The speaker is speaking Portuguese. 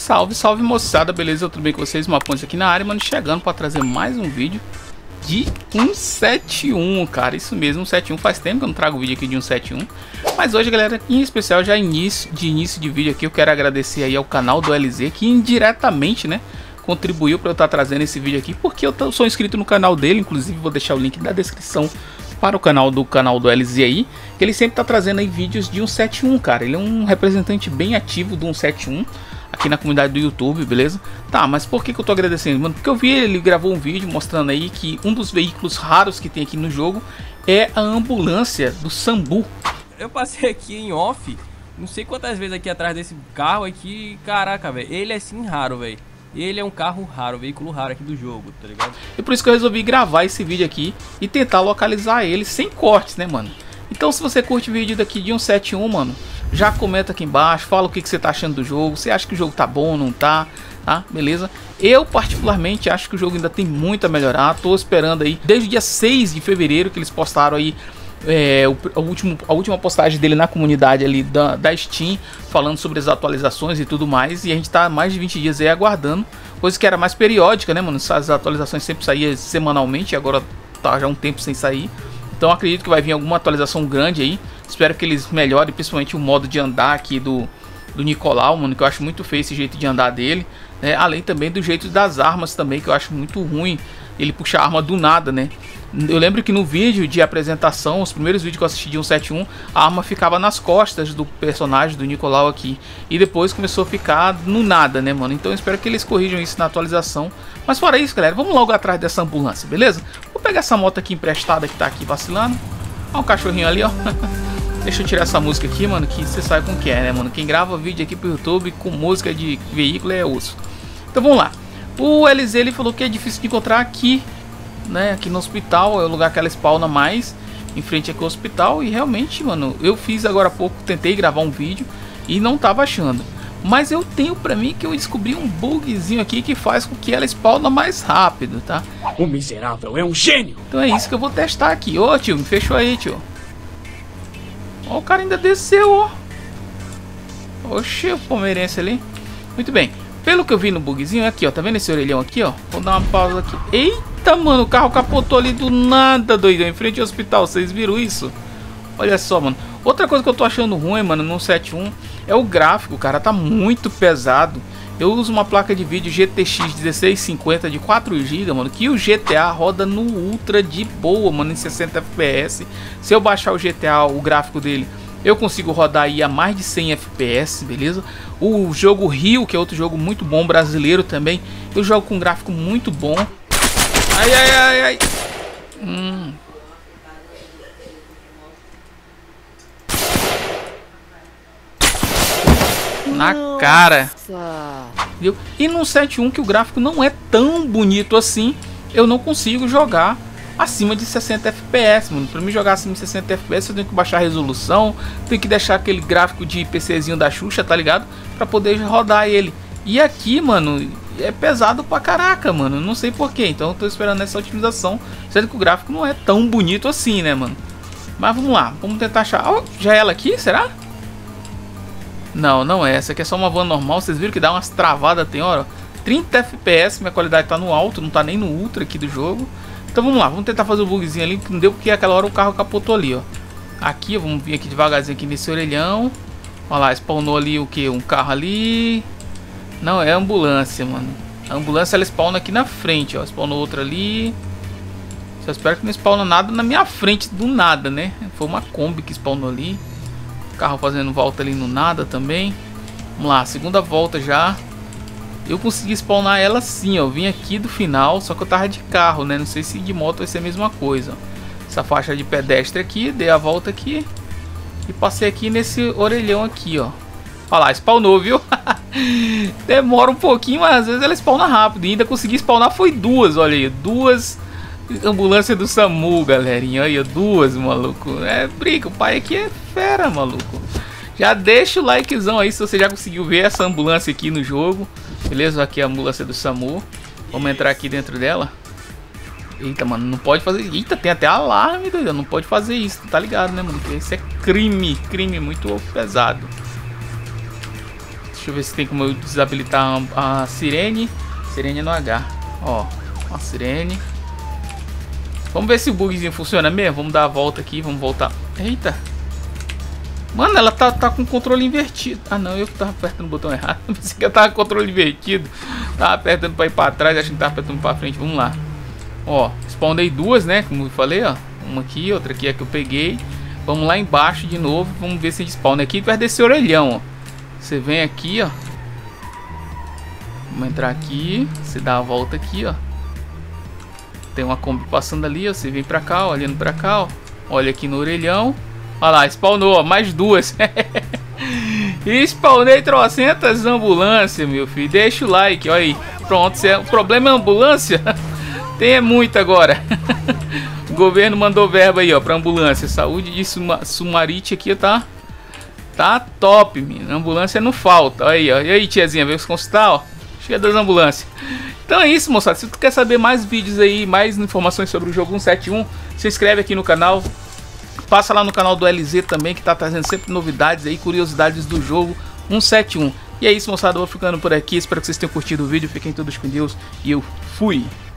Salve, salve moçada, beleza? Tudo bem com vocês? Mapontes aqui na área, mano, chegando para trazer mais um vídeo de 171, cara, isso mesmo, 171, faz tempo que eu não trago vídeo aqui de 171, mas hoje, galera, em especial, já início de vídeo aqui, eu quero agradecer aí ao canal do LZ, que indiretamente, né, contribuiu para eu estar trazendo esse vídeo aqui, porque eu sou inscrito no canal dele, inclusive vou deixar o link da descrição para o canal do LZ aí, que ele sempre tá trazendo aí vídeos de 171, cara, ele é um representante bem ativo do 171, aqui na comunidade do YouTube, beleza? Tá, mas por que eu tô agradecendo, mano? Porque eu vi ele gravou um vídeo mostrando aí que um dos veículos raros que tem aqui no jogo é a ambulância do SAMU. Eu passei aqui em off, não sei quantas vezes aqui atrás desse carro aqui, caraca, velho, ele é sim raro, velho. Ele é um carro raro, veículo raro aqui do jogo, tá ligado? E por isso que eu resolvi gravar esse vídeo aqui e tentar localizar ele sem cortes, né, mano? Então se você curte o vídeo daqui de 171, mano, já comenta aqui embaixo, fala o que você tá achando do jogo, você acha que o jogo tá bom ou não tá, beleza? Eu particularmente acho que o jogo ainda tem muito a melhorar, tô esperando aí, desde o dia 6 de fevereiro que eles postaram aí a última postagem dele na comunidade ali da Steam, falando sobre as atualizações e tudo mais, e a gente tá há mais de 20 dias aí aguardando, coisa que era mais periódica, né, mano? As atualizações sempre saíam semanalmente, agora tá já um tempo sem sair. Então acredito que vai vir alguma atualização grande aí. Espero que eles melhorem principalmente o modo de andar aqui do Nicolau, mano, que eu acho muito feio esse jeito de andar dele, né? Além também do jeito das armas também, que eu acho muito ruim ele puxar a arma do nada, né? Eu lembro que no vídeo de apresentação, os primeiros vídeos que eu assisti de 171, a arma ficava nas costas do personagem do Nicolau aqui. E depois começou a ficar no nada, né, mano? Então eu espero que eles corrijam isso na atualização. Mas fora isso, galera, vamos logo atrás dessa ambulância, beleza? Vou pegar essa moto aqui emprestada que tá aqui vacilando. Olha um cachorrinho ali, ó. Deixa eu tirar essa música aqui, mano, que você sabe como que é, né, mano? Quem grava vídeo aqui pro YouTube com música de veículo é osso. Então vamos lá. O LZ, ele falou que é difícil de encontrar aqui, né, aqui no hospital, é o lugar que ela spawna mais, em frente aqui ao hospital, e realmente, mano, eu fiz agora há pouco, tentei gravar um vídeo e não tava achando. Mas eu tenho pra mim que eu descobri um bugzinho aqui que faz com que ela spawna mais rápido, tá? O miserável é um gênio! Então é isso que eu vou testar aqui. Ô, tio, me fechou aí, tio. Ó, o cara ainda desceu, ó. Oxê, o palmeirense ali. Muito bem. Pelo que eu vi no bugzinho, aqui, ó. Tá vendo esse orelhão aqui, ó? Vou dar uma pausa aqui. Eita, mano, o carro capotou ali do nada, doidão, em frente ao hospital. Vocês viram isso? Olha só, mano. Outra coisa que eu tô achando ruim, mano, no 71 é o gráfico, cara. Tá muito pesado. Eu uso uma placa de vídeo GTX 1650 de 4 GB, mano, que o GTA roda no Ultra de boa, mano, em 60 FPS. Se eu baixar o GTA, o gráfico dele, eu consigo rodar aí a mais de 100 FPS, beleza? O jogo Rio, que é outro jogo muito bom, brasileiro também, eu jogo com um gráfico muito bom. Ai, ai, ai, ai. Na cara. Viu? E no 71, que o gráfico não é tão bonito assim, eu não consigo jogar acima de 60 FPS, mano. Pra mim jogar acima de 60 FPS eu tenho que baixar a resolução, tenho que deixar aquele gráfico de PCzinho da Xuxa, tá ligado? Pra poder rodar ele. E aqui, mano, é pesado pra caraca, mano. Não sei porquê, então eu tô esperando essa otimização, sendo que o gráfico não é tão bonito assim, né, mano? Mas vamos lá, vamos tentar achar. Oh, já é ela aqui, será? Não, não é. Essa aqui é só uma van normal. Vocês viram que dá umas travadas, tem hora, ó. 30 FPS, minha qualidade tá no alto, não tá nem no ultra aqui do jogo. Então vamos lá, vamos tentar fazer o bugzinho ali, que não deu porque aquela hora o carro capotou ali, ó. Aqui, vamos vir aqui devagarzinho aqui nesse orelhão. Olha lá, spawnou ali o que? Um carro ali. Não, é ambulância, mano. A ambulância ela spawna aqui na frente, ó. Spawnou outra ali. Só espero que não spawna nada na minha frente do nada, né? Foi uma Kombi que spawnou ali. Carro fazendo volta ali no nada também. Vamos lá, segunda volta já. Eu consegui spawnar ela sim, ó. Vim aqui do final, só que eu tava de carro, né? Não sei se de moto vai ser a mesma coisa. Essa faixa de pedestre aqui, dei a volta aqui e passei aqui nesse orelhão aqui, ó. Olha lá, spawnou, viu? Demora um pouquinho, mas às vezes ela spawna rápido. E ainda consegui spawnar, foi duas, olha aí. Duas ambulâncias do SAMU, galerinha. Olha, duas, maluco. É briga, o pai aqui é fera, maluco. Já deixa o likezão aí se você já conseguiu ver essa ambulância aqui no jogo. Beleza? Aqui é a ambulância do SAMU. Vamos entrar aqui dentro dela. Eita, mano, não pode fazer. Eita, tem até alarme, doido. Não pode fazer isso, tá ligado, né, mano? Porque isso é crime. Crime muito pesado. Deixa eu ver se tem como eu desabilitar a sirene. Sirene no H. Ó, a sirene. Vamos ver se o bugzinho funciona mesmo. Vamos dar a volta aqui, vamos voltar. Eita. Mano, ela tá com o controle invertido. Ah, não, eu que tava apertando o botão errado. Pensei que eu tava com o controle invertido. Tava apertando pra ir pra trás, achando que tava apertando pra frente. Vamos lá. Ó, spawnei duas, né? Como eu falei, ó. Uma aqui, outra aqui é que eu peguei. Vamos lá embaixo de novo. Vamos ver se a gente spawna aqui perto desse orelhão, ó. Você vem aqui, ó. Vamos entrar aqui. Você dá a volta aqui, ó. Tem uma Kombi passando ali, ó. Você vem pra cá, ó, olhando pra cá, ó. Olha aqui no orelhão. Olha lá, spawnou, ó, mais duas. E spawnei trocentas ambulâncias, meu filho. Deixa o like, olha aí. Pronto, o problema é a ambulância. Tem muito agora. O governo mandou verba aí, ó, pra ambulância. Saúde de Sumarite aqui, tá? Tá top, minha. Ambulância não falta. Olha aí, ó. E aí, tiazinha, veio se consultar, ó. Chega das ambulâncias. Então é isso, moçada. Se tu quer saber mais vídeos aí, mais informações sobre o jogo 171, se inscreve aqui no canal. Passa lá no canal do LZ também, que tá trazendo sempre novidades aí, curiosidades do jogo 171. E é isso, moçada. Eu vou ficando por aqui. Espero que vocês tenham curtido o vídeo. Fiquem todos com Deus. E eu fui.